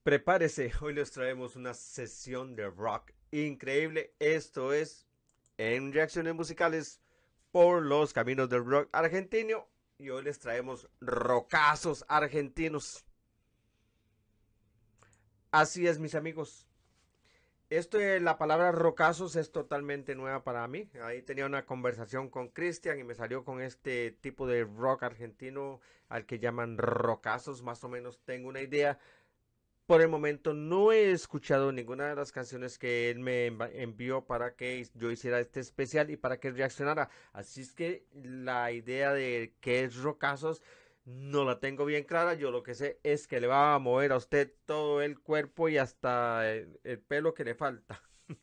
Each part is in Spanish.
Prepárese, hoy les traemos una sesión de rock increíble. Esto es en reacciones musicales por los caminos del rock argentino. Y hoy les traemos rockazos argentinos. Así es, mis amigos. Esto de la palabra rockazos es totalmente nueva para mí. Ahí tenía una conversación con Cristian y me salió con este tipo de rock argentino al que llaman rockazos. Más o menos tengo una idea. Por el momento no he escuchado ninguna de las canciones que él me envió para que yo hiciera este especial y para que reaccionara. Así es que la idea de qué es rockazos no la tengo bien clara. Yo lo que sé es que le va a mover a usted todo el cuerpo y hasta el pelo que le falta.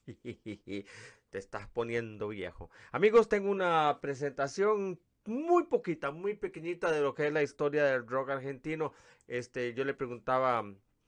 Te estás poniendo viejo. Amigos, tengo una presentación muy poquita, muy pequeñita de lo que es la historia del rock argentino. Yo le preguntaba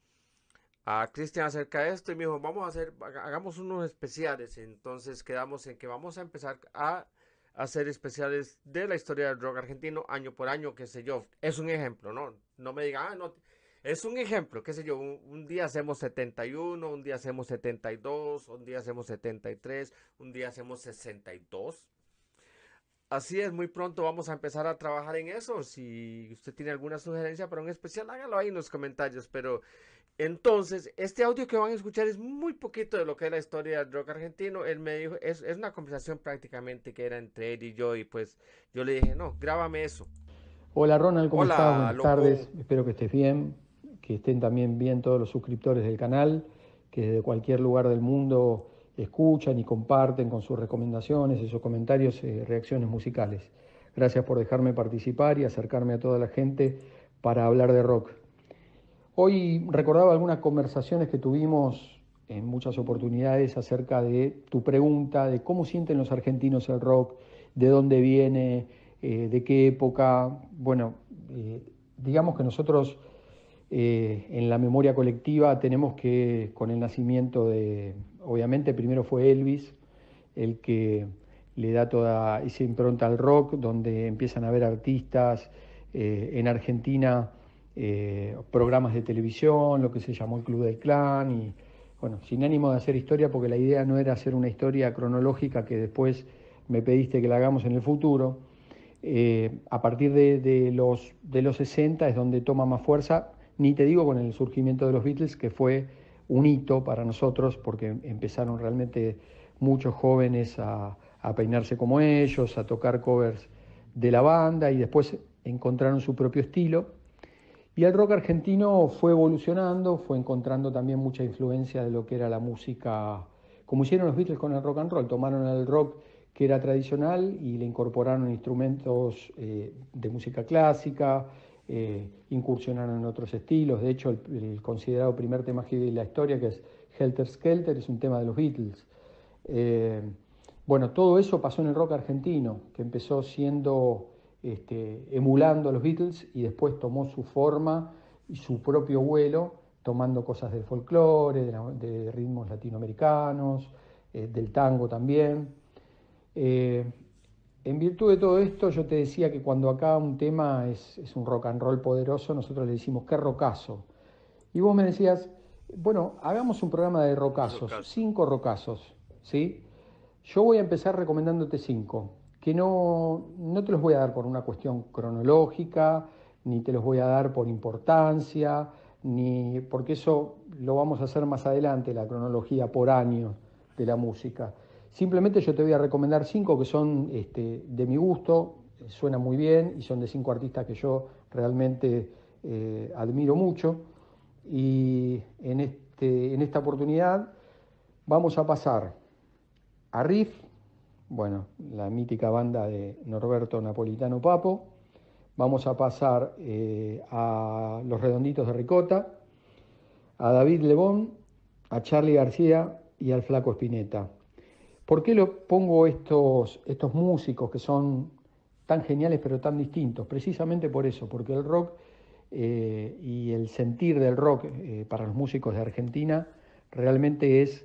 a Cristian acerca de esto y me dijo, vamos a hacer, hagamos unos especiales. Entonces quedamos en que vamos a empezar a hacer especiales de la historia del rock argentino año por año, qué sé yo. Es un ejemplo, ¿no? No me diga, no. Es un ejemplo, qué sé yo, un día hacemos 71, un día hacemos 72, un día hacemos 73, un día hacemos 62. Así es, muy pronto vamos a empezar a trabajar en eso. Si usted tiene alguna sugerencia para un especial, hágalo ahí en los comentarios. Pero entonces, este audio que van a escuchar es muy poquito de lo que es la historia del rock argentino. Él me dijo, es una conversación prácticamente que era entre él y yo, y pues yo le dije, no, grábame eso. Hola Ronald, ¿cómo estás? Hola, Buenas tardes, loco. espero que estés bien, que estén también bien todos los suscriptores del canal, que desde cualquier lugar del mundo escuchan y comparten con sus recomendaciones y sus comentarios reacciones musicales. Gracias por dejarme participar y acercarme a toda la gente para hablar de rock. Hoy recordaba algunas conversaciones que tuvimos en muchas oportunidades acerca de tu pregunta de cómo sienten los argentinos el rock, de dónde viene, de qué época. Bueno, digamos que nosotros en la memoria colectiva tenemos que, con el nacimiento de, obviamente primero fue Elvis, el que le da toda esa impronta al rock, donde empiezan a haber artistas en Argentina, programas de televisión, lo que se llamó el Club del Clan, y bueno, sin ánimo de hacer historia, porque la idea no era hacer una historia cronológica que después me pediste que la hagamos en el futuro. A partir de los 60 es donde toma más fuerza, ni te digo con el surgimiento de los Beatles, que fue un hito para nosotros, porque empezaron realmente muchos jóvenes a peinarse como ellos, a tocar covers de la banda y después encontraron su propio estilo. Y el rock argentino fue evolucionando, fue encontrando también mucha influencia de lo que era la música, como hicieron los Beatles con el rock and roll, tomaron el rock que era tradicional y le incorporaron instrumentos de música clásica, incursionaron en otros estilos. De hecho, el considerado primer tema de la historia, que es Helter Skelter, es un tema de los Beatles. Eh, bueno, todo eso pasó en el rock argentino, que empezó siendo emulando a los Beatles y después tomó su forma y su propio vuelo, tomando cosas del folclore, de ritmos latinoamericanos, del tango también. Eh, en virtud de todo esto, yo te decía que cuando acá un tema es un rock and roll poderoso, nosotros le decimos, qué rockazo. Y vos me decías, bueno, hagamos un programa de rockazos, Rocazo. 5 rockazos, ¿sí? Yo voy a empezar recomendándote 5, que no te los voy a dar por una cuestión cronológica, ni te los voy a dar por importancia, ni porque eso lo vamos a hacer más adelante, la cronología por año de la música. Simplemente yo te voy a recomendar 5 que son de mi gusto, suenan muy bien y son de 5 artistas que yo realmente admiro mucho. Y en esta oportunidad vamos a pasar a Riff, bueno, la mítica banda de Norberto Napolitano Papo. Vamos a pasar a Los Redonditos de Ricota, a David Lebón, a Charly García y al Flaco Espineta. ¿Por qué lo pongo estos músicos que son tan geniales pero tan distintos? Precisamente por eso, porque el rock y el sentir del rock para los músicos de Argentina realmente es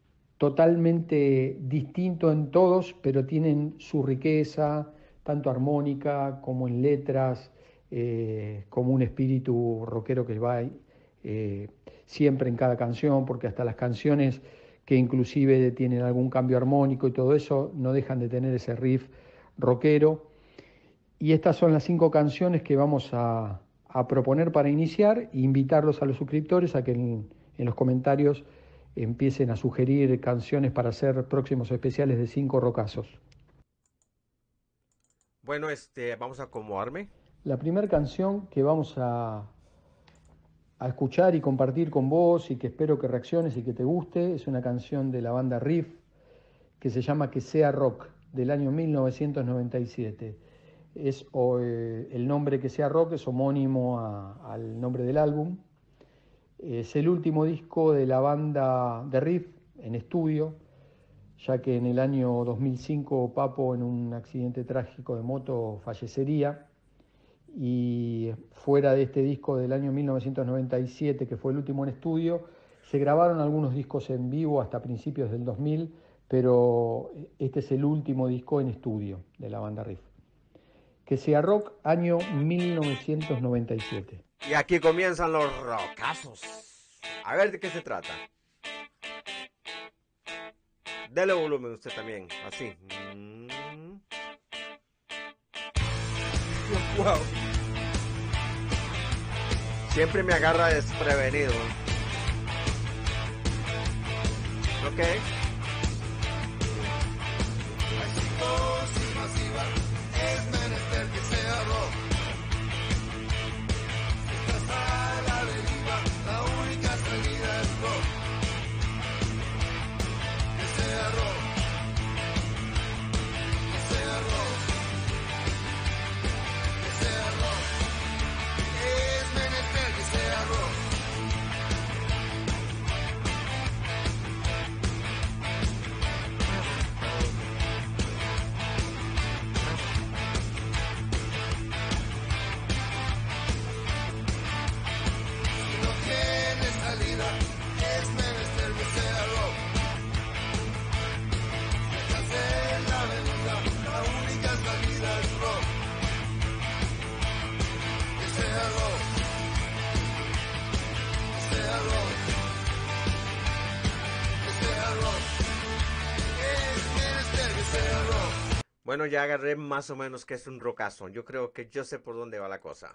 totalmente distinto en todos, pero tienen su riqueza, tanto armónica como en letras, como un espíritu rockero que va siempre en cada canción, porque hasta las canciones que inclusive tienen algún cambio armónico y todo eso, no dejan de tener ese riff rockero. Y estas son las 5 canciones que vamos a proponer para iniciar e invitarlos a los suscriptores a que en los comentarios empiecen a sugerir canciones para hacer próximos especiales de 5 rockazos. Bueno, vamos a acomodarme. La primera canción que vamos a escuchar y compartir con vos y que espero que reacciones y que te guste es una canción de la banda Riff que se llama Que Sea Rock, del año 1997. El nombre Que Sea Rock es homónimo al nombre del álbum. Es el último disco de la banda de Riff en estudio, ya que en el año 2005 Papo, en un accidente trágico de moto, fallecería. Y fuera de este disco del año 1997, que fue el último en estudio, se grabaron algunos discos en vivo hasta principios del 2000, pero este es el último disco en estudio de la banda Riff. Que Sea Rock, año 1997. Y aquí comienzan los rockazos. A ver de qué se trata. Dele volumen usted también, así. Wow. Siempre me agarra desprevenido. Ok. Bueno, ya agarré más o menos que es un rockazo. Yo creo que yo sé por dónde va la cosa.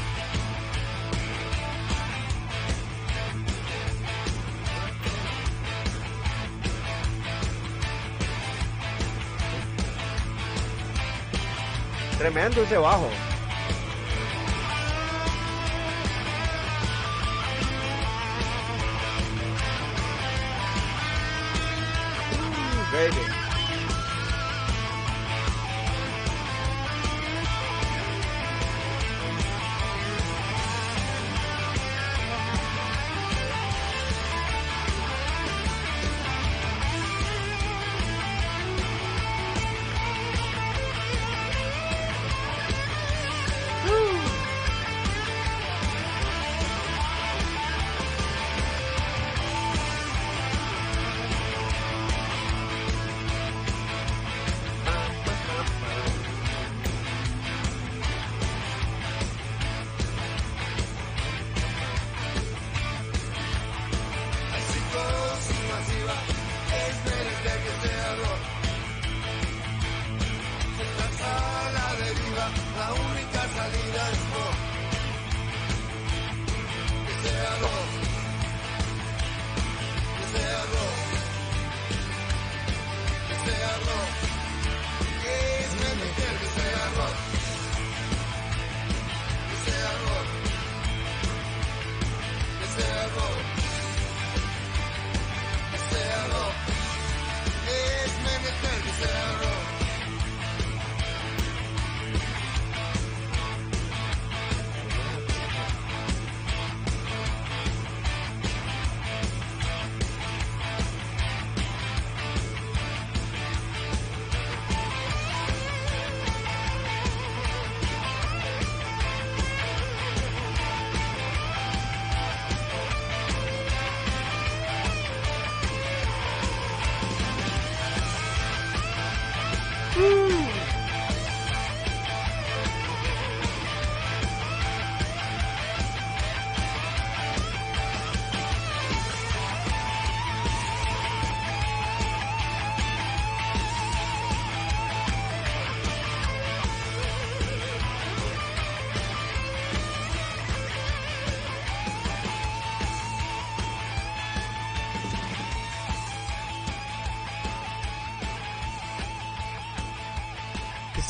Tremendo ese bajo. Baby.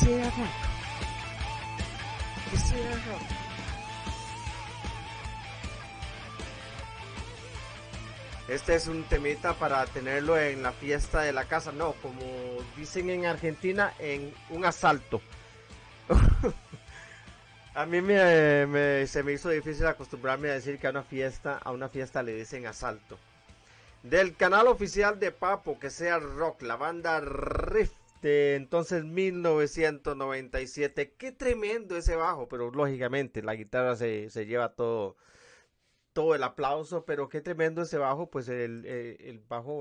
sea rock. Que sea rock. Este es un temita para tenerlo en la fiesta de la casa, no, como dicen en Argentina, en un asalto. A mí se me hizo difícil acostumbrarme a decir que a una fiesta le dicen asalto. Del canal oficial de Papo, que sea rock, la banda Riff de entonces 1997. Qué tremendo ese bajo, pero lógicamente la guitarra se lleva todo el aplauso, pero qué tremendo ese bajo, pues el bajo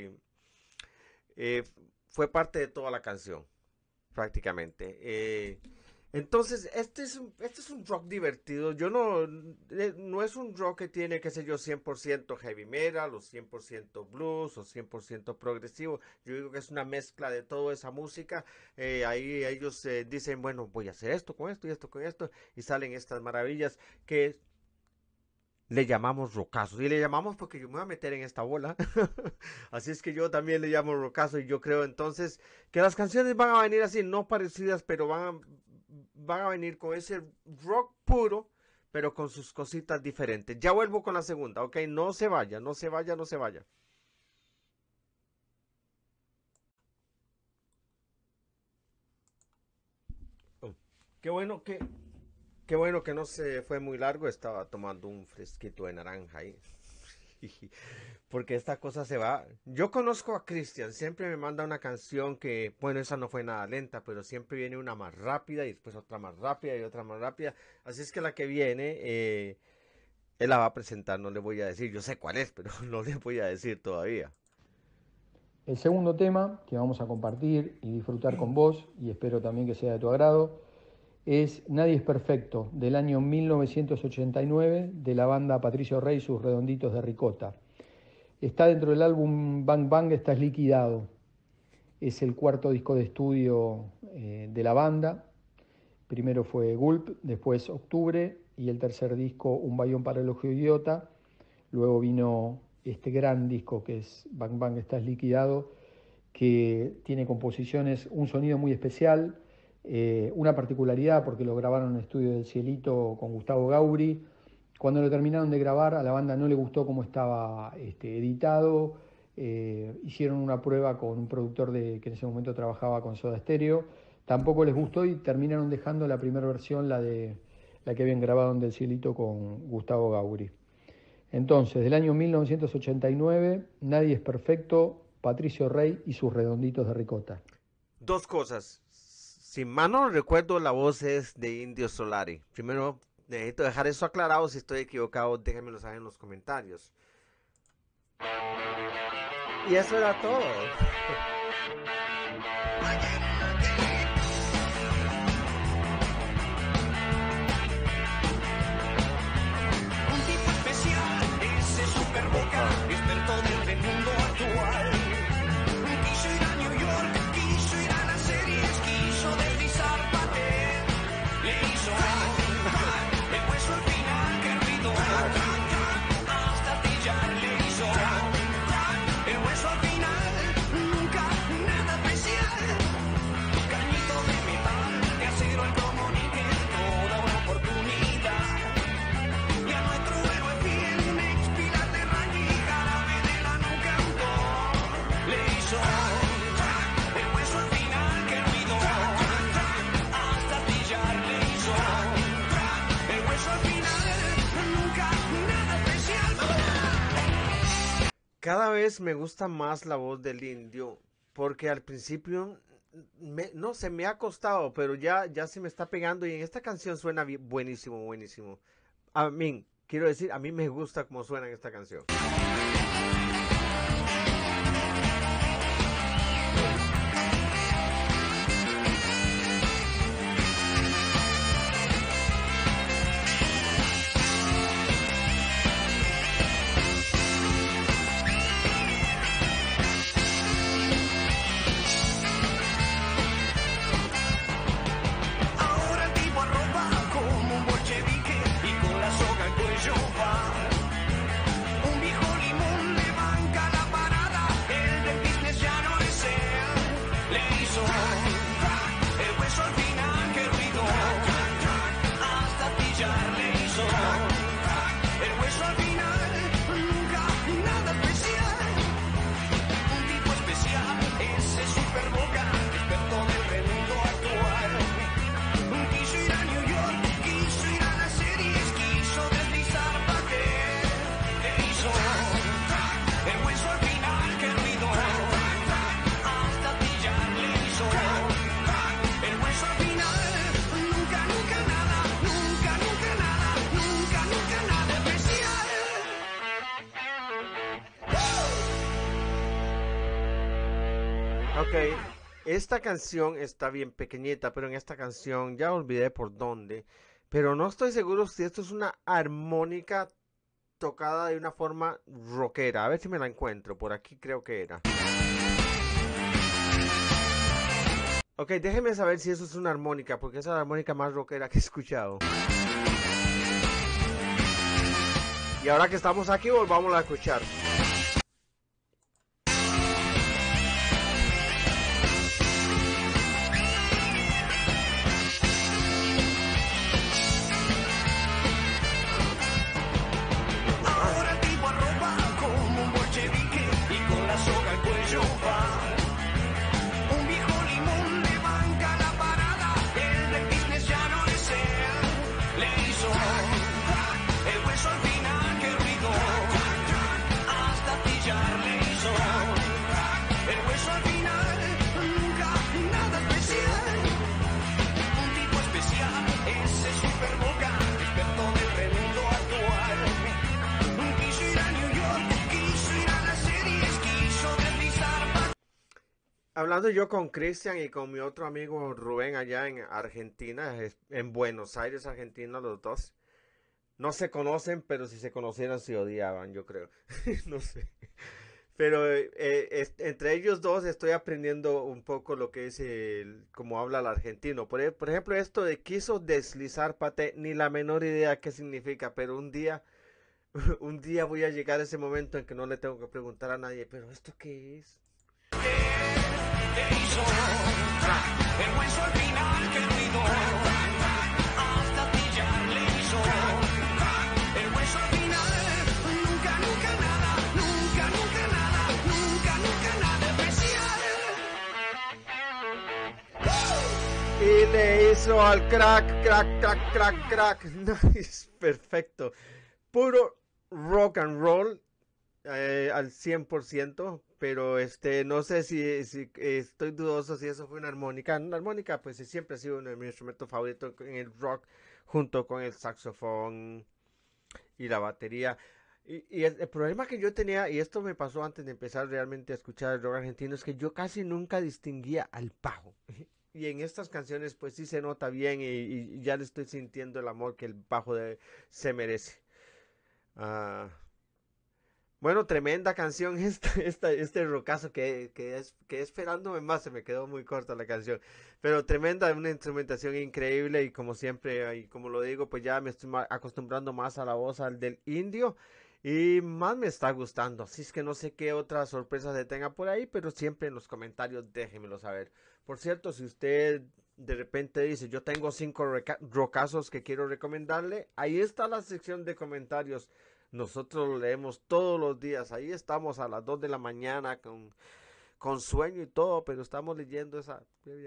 fue parte de toda la canción, prácticamente. Entonces, este es un rock divertido. Yo no es un rock que tiene, qué sé yo, 100% heavy metal, o 100% blues, o 100% progresivo. Yo digo que es una mezcla de toda esa música. Ahí ellos dicen, bueno, voy a hacer esto con esto y esto con esto, y salen estas maravillas que le llamamos rockazos. Y le llamamos porque yo me voy a meter en esta bola. Así es que yo también le llamo rocazo. Y yo creo entonces que las canciones van a venir así, no parecidas, pero van a venir con ese rock puro, pero con sus cositas diferentes. Ya vuelvo con la segunda, ¿ok? No se vaya, no se vaya, no se vaya. Oh, qué bueno que... Qué bueno que no se fue muy largo, estaba tomando un fresquito de naranja ahí. Porque esta cosa se va. Yo conozco a Cristian, siempre me manda una canción que, bueno, esa no fue nada lenta, pero siempre viene una más rápida y después otra más rápida y otra más rápida. Así es que la que viene, él la va a presentar, no le voy a decir, yo sé cuál es, pero no le voy a decir todavía. El segundo tema que vamos a compartir y disfrutar con vos, y espero también que sea de tu agrado, es Nadie es Perfecto, del año 1989, de la banda Patricio Rey y sus Redonditos de Ricota. Está dentro del álbum Bang Bang, Estás Liquidado. Es el cuarto disco de estudio de la banda. Primero fue Gulp, después Octubre, y el tercer disco Un Bayón para el Ojo Idiota. Luego vino este gran disco que es Bang Bang, Estás Liquidado, que tiene composiciones, un sonido muy especial, una particularidad porque lo grabaron en el estudio del Cielito con Gustavo Gauri. Cuando lo terminaron de grabar, a la banda no le gustó cómo estaba editado. Hicieron una prueba con un productor que en ese momento trabajaba con Soda Stereo. Tampoco les gustó y terminaron dejando la primera versión, la que habían grabado en Del Cielito con Gustavo Gauri. Entonces, del año 1989, Nadie es Perfecto, Patricio Rey y sus Redonditos de Ricota. Dos cosas. Si mal no recuerdo, la voz es de Indio Solari. Primero, necesito dejar eso aclarado. Si estoy equivocado, déjenmelo saber en los comentarios. Y eso era todo. Un tipo especial, ese superboca, experto del mundo actual. Quiso ir a New York, quiso ir a las series, quiso deslizar papel. Le hizo el hueso al final, que ruido. Hasta pillar le hizo el hueso al final, nunca nada especial. Cañito de metal, de acero el comunique, toda una oportunidad. Y a nuestro héroe fiel, un expilar de raña y jarabe de la nuca autor. Le hizo el hueso al final, que ruido. Hasta pillar le hizo el hueso al final, nunca nada especial. Cada vez me gusta más la voz del Indio, porque al principio no se me ha costado, pero ya se me está pegando y en esta canción suena buenísimo, buenísimo. A mí, quiero decir, a mí me gusta cómo suena en esta canción. Ahora el tipo arropa como un bolchevique y con la soga al cuello va. Un viejo limón le banca la parada, el del business ya no Ok, esta canción está bien pequeñita, pero en esta canción ya olvidé por dónde. Pero no estoy seguro si esto es una armónica tocada de una forma rockera. A ver si me la encuentro. Por aquí creo que era. Ok, déjeme saber si eso es una armónica, porque esa es la armónica más rockera que he escuchado. Y ahora que estamos aquí, volvamos a escuchar. Ahora el tipo arropa como un bolchevique y con la soga al cuello va. Un viejo limón le banca la parada, el del business ya no desea. Le hizo el hueso al final, que ruido, hasta pillar le hizo. El hueso al final, nunca nada especial. Un tipo especial, ese super boca, experto del mundo actual. Quiso ir a New York, quiso ir a las series, quiso deslizar. Hablando yo con Cristian y con mi otro amigo Rubén allá en Argentina, en Buenos Aires, Argentina, los dos. No se conocen, pero si se conocieran se odiaban, yo creo. No sé. Pero entre ellos dos estoy aprendiendo un poco lo que es cómo habla el argentino. Por ejemplo, esto de quiso deslizar pate, ni la menor idea qué significa, pero un día, un día voy a llegar a ese momento en que no le tengo que preguntar a nadie, pero ¿esto qué es? Le hizo el hueso al final, que ruido, hasta pillar le hizo. El hueso al final, nunca, nunca nada, nunca, nunca nada, nunca, nunca nada especial. Y le hizo al crack, crack, crack, crack, crack. Nice, perfecto. Puro rock and roll al 100%, pero no sé si estoy dudoso si eso fue una armónica. Una armónica, pues siempre ha sido uno de mis instrumentos favoritos en el rock, junto con el saxofón y la batería. Y el problema que yo tenía, y esto me pasó antes de empezar realmente a escuchar el rock argentino, es que yo casi nunca distinguía al bajo. Y en estas canciones pues sí se nota bien y ya le estoy sintiendo el amor que el bajo se merece. Ah, bueno, tremenda canción este rocazo que esperándome más, se me quedó muy corta la canción, pero tremenda, una instrumentación increíble y como siempre, y como lo digo, pues ya me estoy acostumbrando más a la voz al del indio y más me está gustando, así es que no sé qué otras sorpresas se tenga por ahí, pero siempre en los comentarios déjenmelo saber. Por cierto, si usted de repente dice, yo tengo 5 rocazos que quiero recomendarle, ahí está la sección de comentarios. Nosotros lo leemos todos los días. Ahí estamos a las 2 de la mañana con sueño y todo, pero estamos leyendo esa.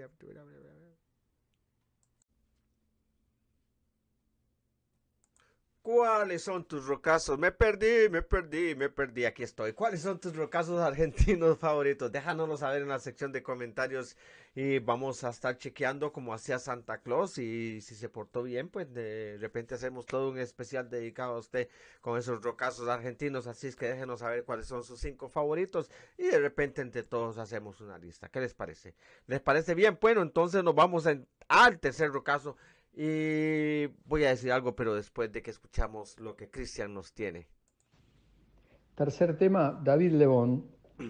¿Cuáles son tus rocazos? Me perdí, me perdí, me perdí. Aquí estoy. ¿Cuáles son tus rocazos argentinos favoritos? Déjanoslo saber en la sección de comentarios y vamos a estar chequeando como hacía Santa Claus y si se portó bien, pues de repente hacemos todo un especial dedicado a usted con esos rocazos argentinos. Así es que déjenos saber cuáles son sus 5 favoritos y de repente entre todos hacemos una lista. ¿Qué les parece? ¿Les parece bien? Bueno, entonces nos vamos al tercer rocazo. Y voy a decir algo, pero después de que escuchamos lo que Cristian nos tiene. Tercer tema, David Lebón,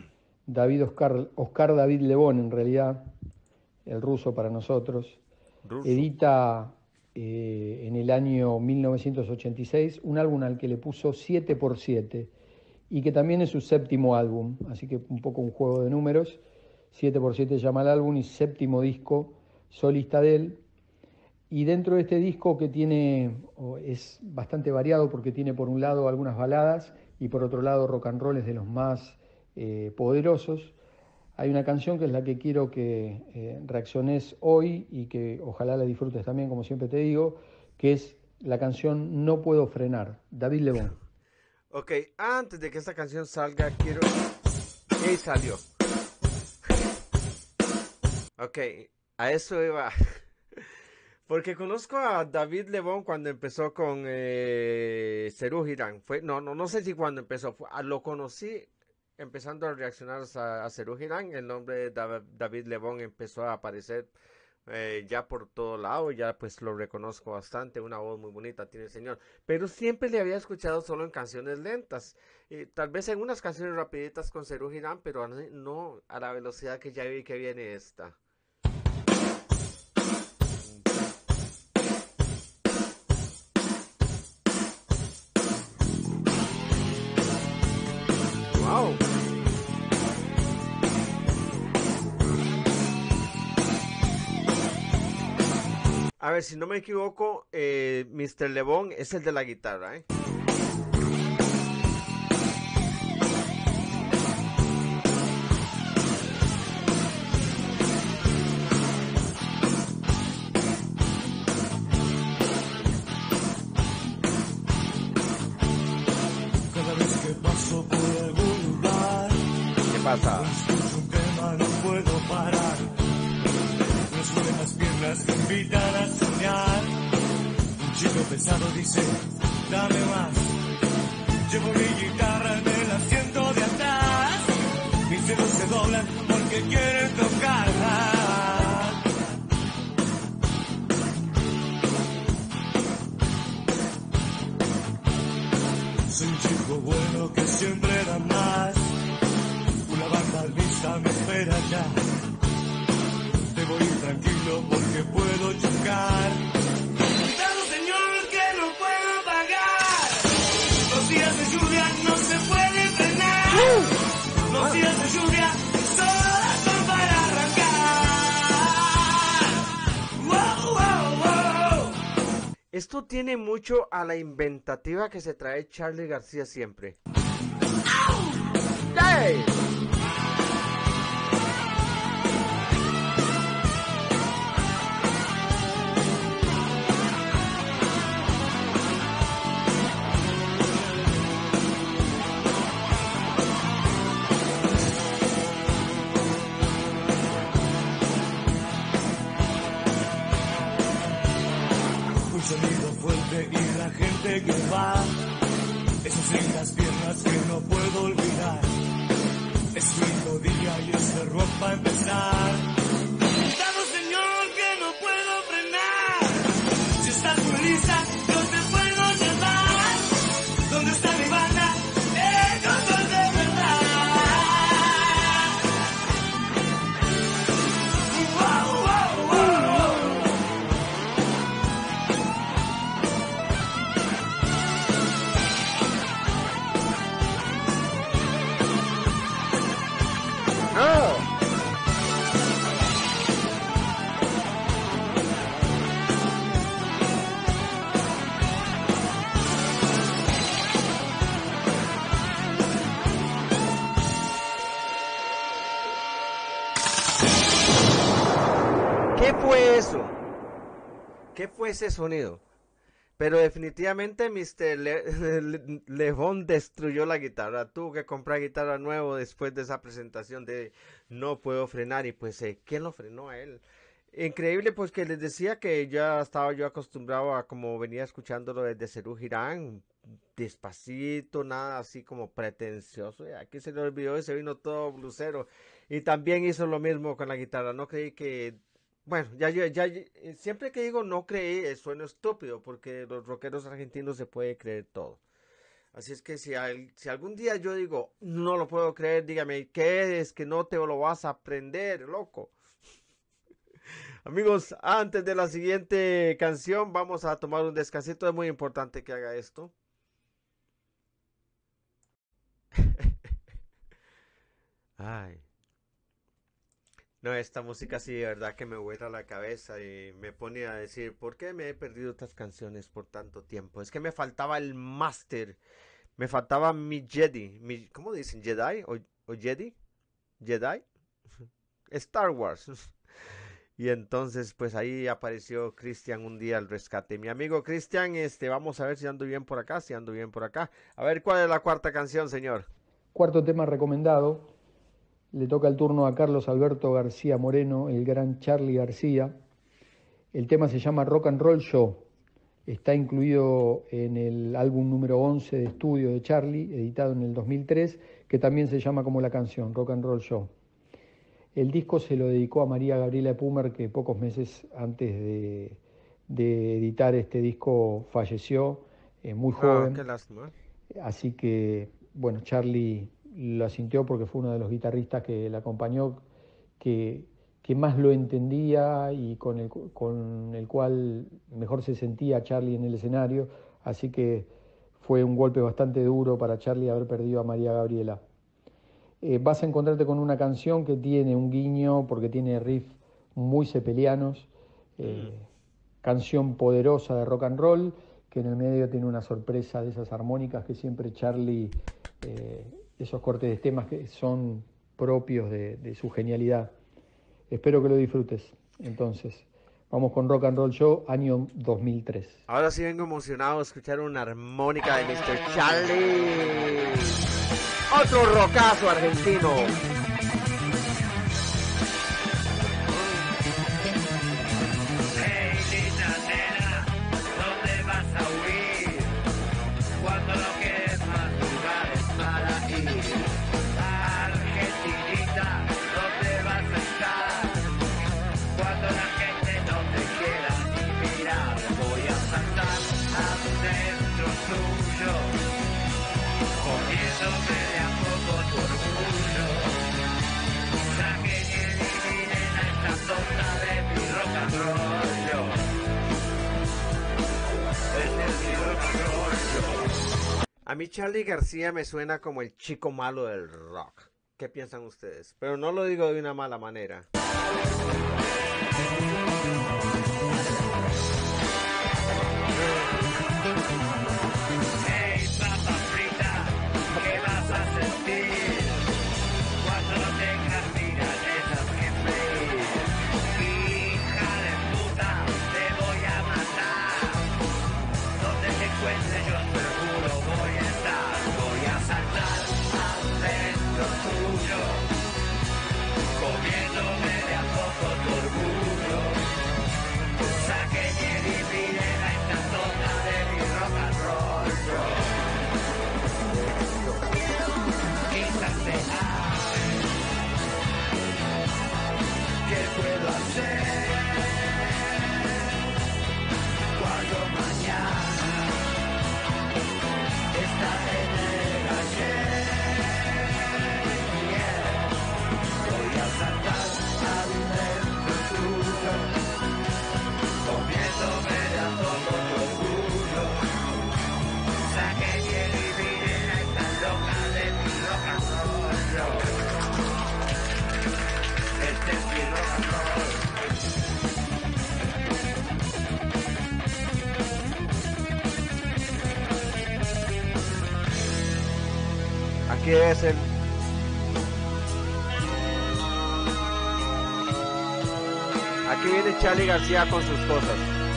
Oscar David Lebón en realidad, el ruso para nosotros, Ruso. edita en el año 1986 un álbum al que le puso 7x7 y que también es su séptimo álbum, así que un poco un juego de números. 7x7 llama el álbum y séptimo disco solista de él. Y dentro de este disco que es bastante variado porque tiene por un lado algunas baladas y por otro lado rock and roll de los más poderosos, hay una canción que es la que quiero que reacciones hoy y que ojalá la disfrutes también, como siempre te digo, que es la canción No Puedo Frenar, David Lebón. Ok, antes de que esta canción salga, quiero... Y salió. Ok, a eso iba. Porque conozco a David Lebón cuando empezó con Serú Girán. No sé si cuando empezó. Lo conocí empezando a reaccionar a Serú Girán, el nombre de David Lebón empezó a aparecer ya por todo lado, ya pues lo reconozco bastante, una voz muy bonita tiene el señor, pero siempre le había escuchado solo en canciones lentas, tal vez en unas canciones rapiditas con Serú Girán, pero no a la velocidad que ya vi que viene esta. Wow. A ver, si no me equivoco, Mr. Lebón es el de la guitarra, ¿eh? Cada vez que paso por algún lugar, ¿Qué pasa? escucho un tema, no puedo parar. Me suben las piernas, me invitan a soñar. Un chico pesado dice, dame más. Llevo mi guitarra en el asiento de atrás. Mis dedos se doblan porque quieren tocarla. Soy un chico bueno que siempre da más. Una banda lista me espera ya. Debo ir tranquilo porque puedo chocar. Cuidado, señor, que no puedo pagar. Los días de lluvia no se pueden frenar. Los días de lluvia solo son para arrancar. Wow, wow, wow. Esto tiene mucho a la inventativa que se trae Charly García siempre. ¡Hey! Un sonido fuerte y la gente que va. Esas en las piernas que no puedo olvidar. Es un lindo día y este rock va a empezar. Cuidado, señor, que no puedo frenar. Si estás muy lista, yo te puedo llevar. ¿Dónde está mi banda? Ellos son de verdad. Wow, wow, wow. ¡Oh! ¿Qué fue eso? ¿Qué fue ese sonido? Pero definitivamente Mr. Lebón destruyó la guitarra. Tuvo que comprar guitarra nueva después de esa presentación de No Puedo Frenar. Y pues, ¿quién lo frenó a él? Increíble, pues que les decía que ya estaba yo acostumbrado a como venía escuchándolo desde Serú Girán. Despacito, nada así como pretencioso. Y aquí se le olvidó y se vino todo blusero. Y también hizo lo mismo con la guitarra. No creí que... Bueno, siempre que digo no creí, sueno estúpido, porque los rockeros argentinos se puede creer todo. Así es que si algún día yo digo, no lo puedo creer, dígame, ¿qué es que no te lo vas a aprender, loco? Amigos, antes de la siguiente canción, vamos a tomar un descansito. Es muy importante que haga esto. Ay. No, esta música sí, de verdad que me vuela la cabeza y me pone a decir, ¿por qué me he perdido estas canciones por tanto tiempo? Es que me faltaba el máster, me faltaba mi Jedi, ¿cómo dicen? ¿Jedi? ¿O Jedi? ¿Jedi? Star Wars. Y entonces, pues ahí apareció Cristian un día al rescate. Mi amigo Cristian, vamos a ver si ando bien por acá, si ando bien por acá. A ver, ¿cuál es la cuarta canción, señor? Cuarto tema recomendado. Le toca el turno a Carlos Alberto García Moreno, el gran Charly García. El tema se llama Rock and Roll Show. Está incluido en el álbum número 11 de estudio de Charlie, editado en el 2003, que también se llama como la canción, Rock and Roll Show. El disco se lo dedicó a María Gabriela Pumer, que pocos meses antes de editar este disco falleció, muy joven. Qué lástima. Así que, bueno, Charlie lo sintió porque fue uno de los guitarristas que le acompañó, que más lo entendía y con el cual mejor se sentía Charlie en el escenario. Así que fue un golpe bastante duro para Charlie haber perdido a María Gabriela. Vas a encontrarte con una canción que tiene un guiño porque tiene riffs muy cepelianos, canción poderosa de rock and roll, que en el medio tiene una sorpresa de esas armónicas que siempre Charlie, esos cortes de temas que son propios de su genialidad. Espero que lo disfrutes. Entonces, vamos con Rock and Roll Show, año 2003. Ahora sí vengo emocionado a escuchar una armónica de Mr. Charlie. Otro rockazo argentino. Hey, linda nena, ¿dónde vas a huir? Cuando no queden más lugares para ir. Argentinita, ¿dónde vas a estar? Cuando la gente no te quiera ni mirar, voy a saltar adentro tuyo, poniéndome de a poco tu orgullo. Saquen y eliminen a esta tonta de mi rock and roll show. Este es mi rock and roll show. A mí Charlie García me suena como el chico malo del rock. ¿Qué piensan ustedes? Pero no lo digo de una mala manera. Hey, papa frita, ¿qué vas a sentir cuando no tengas milanesas que freír? Hija de puta, te voy a matar. Donde te encuentre yo seguro voy a estar. Voy a saltar adentro tuyo, comiéndome de a poco tu orgullo. Saquen y eliminen a esta tonta de mi rock and roll show. Quizás te ame. ¿Qué puedo hacer cuando mañana está en el ayer? Voy a saltar adentro tuyo, comiéndome de a poco tu orgullo. Saquen y eliminen a esta loca de mi rock and roll show. Este es mi rock and roll. Aquí debe ser. Aquí viene Charlie García con sus cosas.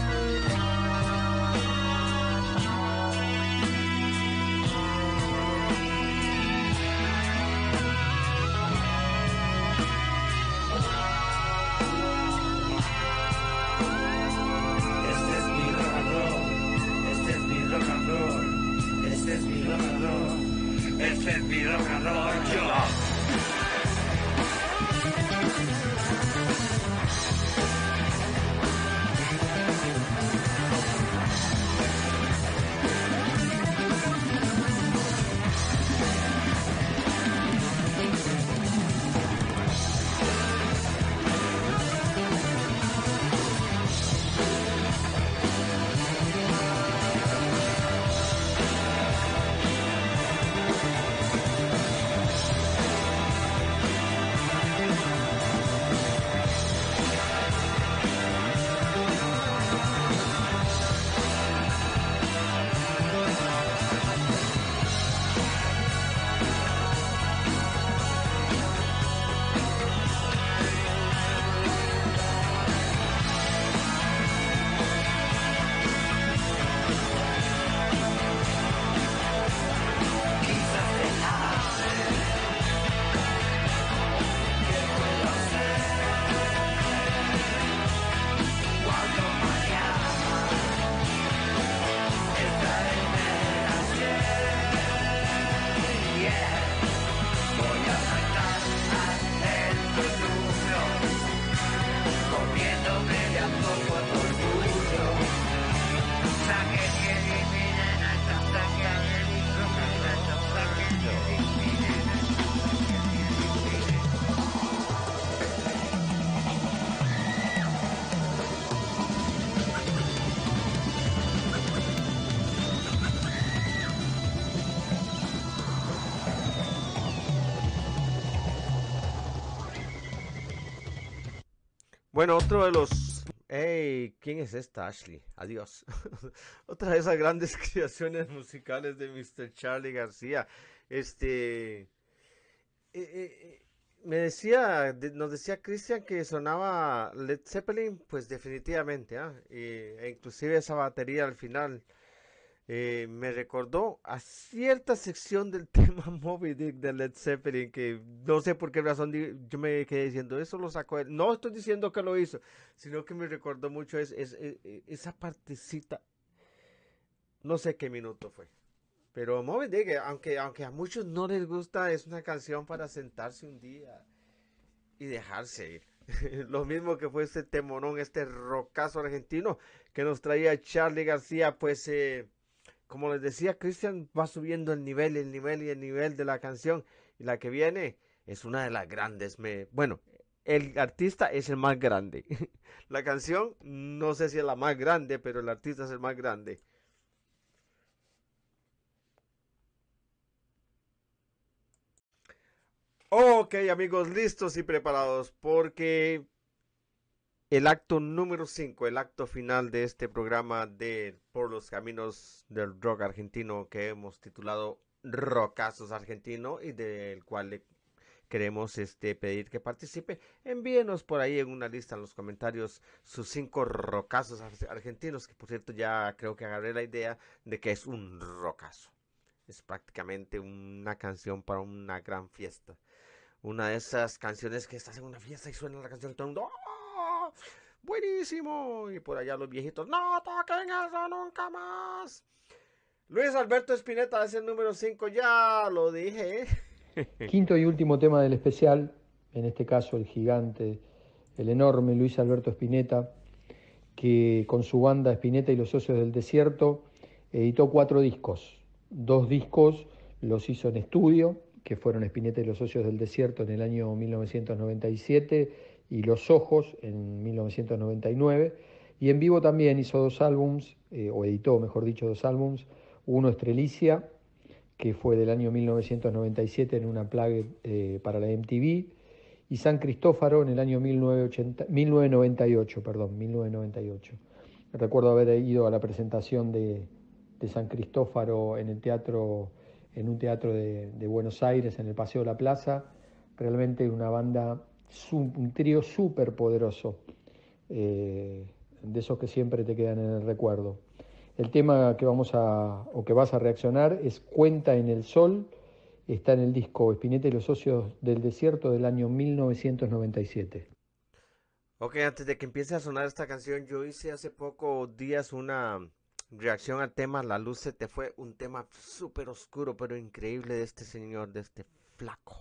Este es mi rock and roll. Este es mi rock and roll. Este es mi rock and roll. Este es mi rock and roll. Yo. Bueno, otro de los... Hey, ¿quién es esta, Ashley? Adiós. Otra de esas grandes creaciones musicales de Mr. Charly García. Este... me decía, nos decía Cristian que sonaba Led Zeppelin, pues definitivamente, ¿ah? E inclusive esa batería al final me recordó a cierta sección del tema Moby Dick de Led Zeppelin, que no sé por qué razón yo me quedé diciendo, eso lo sacó él. No estoy diciendo que lo hizo, sino que me recordó mucho esa partecita, no sé qué minuto fue. Pero Moby Dick, aunque a muchos no les gusta, es una canción para sentarse un día y dejarse ir. Lo mismo que fue este temonón, este rockazo argentino que nos traía Charly García, pues como les decía, Cristian va subiendo el nivel y el nivel de la canción. Y la que viene es una de las grandes. Bueno, el artista es el más grande. La canción, no sé si es la más grande, pero el artista es el más grande. Ok, amigos, listos y preparados porque el acto número 5, el acto final de este programa de Por los Caminos del Rock Argentino que hemos titulado Rockazos Argentino y del cual le queremos pedir que participe. Envíenos por ahí en una lista en los comentarios sus 5 rockazos argentinos, que por cierto ya creo que agarré la idea de que es un rockazo. Es prácticamente una canción para una gran fiesta. Una de esas canciones que estás en una fiesta y suena la canción y todo el mundo ¡oh! ¡Buenísimo! Y por allá los viejitos ¡no toquen eso nunca más! Luis Alberto Spinetta es el número 5, ya lo dije. Quinto y último tema del especial, en este caso el gigante, el enorme Luis Alberto Spinetta, que con su banda Spinetta y los Socios del Desierto editó 4 discos. 2 discos los hizo en estudio, que fueron Spinetta y los Socios del Desierto en el año 1997 y Los Ojos en 1999, y en vivo también hizo 2 álbums, o editó, mejor dicho, 2 álbums, uno Estrelicia, que fue del año 1997 en una Unplugged para la MTV, y San Cristófaro en el año 1998. Recuerdo haber ido a la presentación de San Cristófaro en el teatro, en un teatro de Buenos Aires, en el Paseo de la Plaza. Realmente una banda, un trío súper poderoso, de esos que siempre te quedan en el recuerdo. El tema que vas a reaccionar es Cuenta en el Sol, está en el disco Spinetta y los Socios del Desierto del año 1997. Ok, antes de que empiece a sonar esta canción, yo hice hace pocos días una reacción al tema La Luz se te fue, un tema súper oscuro pero increíble de este señor, de este flaco.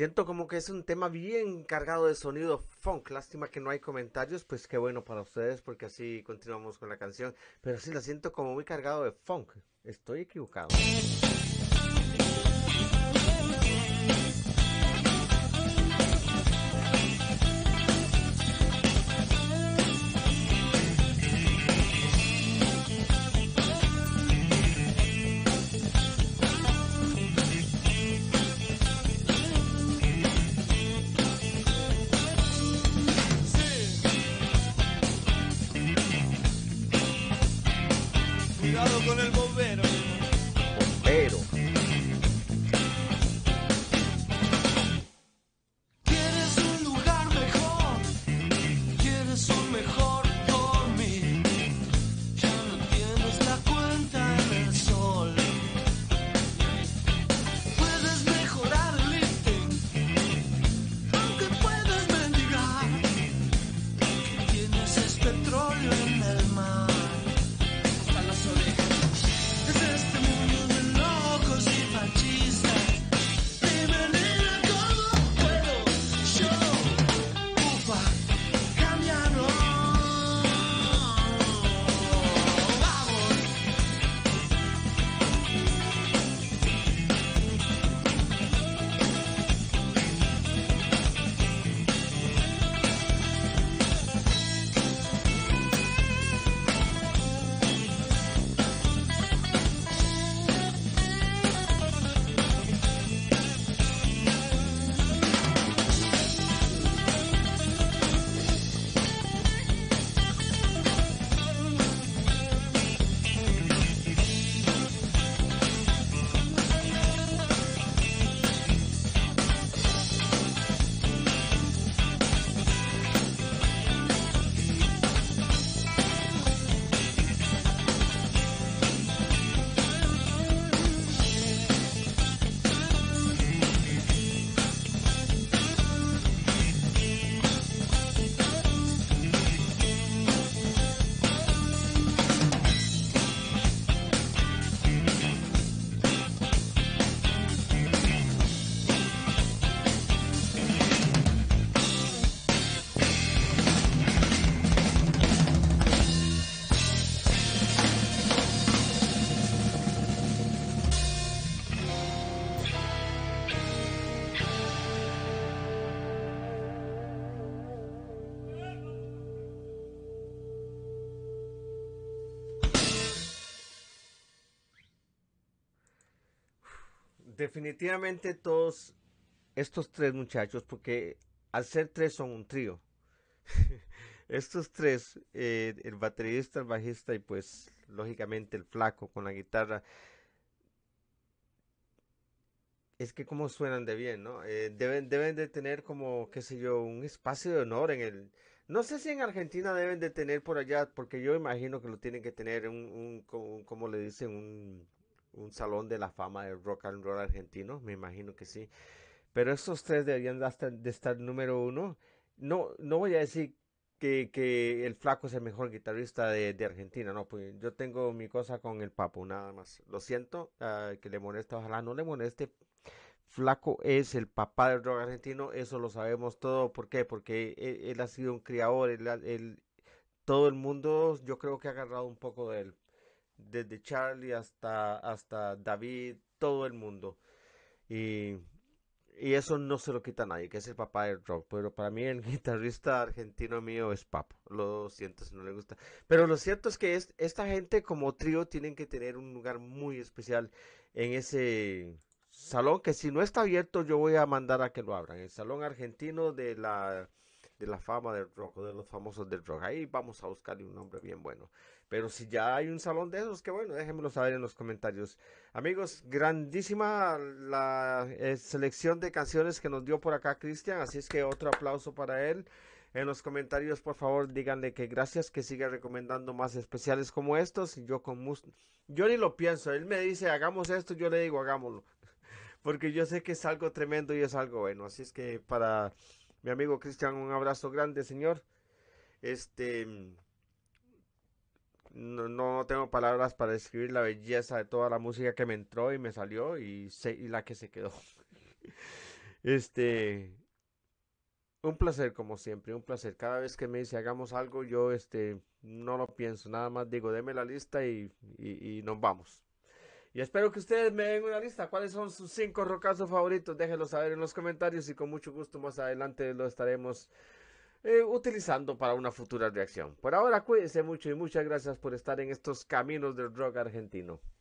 Siento como que es un tema bien cargado de sonido funk. Lástima que no hay comentarios, pues qué bueno para ustedes porque así continuamos con la canción. Pero sí la siento como muy cargado de funk. Estoy equivocado. Cuidado con el bombero. Pero ¿Quieres un lugar mejor? ¿Quieres un mejor dormir? Ya no tienes la cuenta en el sol. Puedes mejorar el lifting, aunque puedes mendigar. Lo que tienes es petróleo en el mar. Hasta las orejas. Es este mundo de locos y machistas. Bienvenida como puedo yo. Ufa, cambiarlo. Vamos. definitivamente todos estos tres muchachos, porque al ser tres son un trío. Estos tres, el baterista, el bajista y pues lógicamente el flaco con la guitarra, es que como suenan de bien, ¿no? Deben de tener como, qué sé yo, un espacio de honor en el... No sé si en Argentina deben de tener por allá, porque yo imagino que lo tienen que tener como le dicen, un salón de la fama del rock and roll argentino, me imagino que sí. Pero estos tres deberían de estar número uno. No, no voy a decir que el Flaco es el mejor guitarrista de Argentina, no, pues yo tengo mi cosa con el Papo, nada más. Lo siento, que le molesta, ojalá no le moleste. Flaco es el papá del rock argentino, eso lo sabemos todo. ¿Por qué? Porque él ha sido un criador, todo el mundo yo creo que ha agarrado un poco de él. Desde Charlie hasta David, todo el mundo. Y y eso no se lo quita a nadie, que es el papá del rock. Pero para mí el guitarrista argentino mío es Papo. Lo siento si no le gusta. Pero lo cierto es que esta gente como trío tienen que tener un lugar muy especial en ese salón que si no está abierto yo voy a mandar a que lo abran. El salón argentino de la fama del rock, o de los famosos del rock. Ahí vamos a buscarle un nombre bien bueno. Pero si ya hay un salón de esos, que bueno, déjenmelo saber en los comentarios. Amigos, grandísima la selección de canciones que nos dio por acá Cristian, así es que otro aplauso para él. En los comentarios, por favor, díganle que gracias, que siga recomendando más especiales como estos. Y yo ni lo pienso, él me dice hagamos esto, yo le digo hagámoslo, porque yo sé que es algo tremendo y es algo bueno. Así es que para mi amigo Cristian, un abrazo grande, señor. Este, no tengo palabras para describir la belleza de toda la música que me entró y me salió y la que se quedó. Este, un placer como siempre, un placer. Cada vez que me dice hagamos algo, yo no lo pienso, nada más digo, deme la lista y nos vamos. Y espero que ustedes me den una lista. ¿Cuáles son sus 5 rockazos favoritos? Déjenlo saber en los comentarios y con mucho gusto más adelante lo estaremos utilizando para una futura reacción. Por ahora, cuídense mucho y muchas gracias por estar en estos caminos del rock argentino.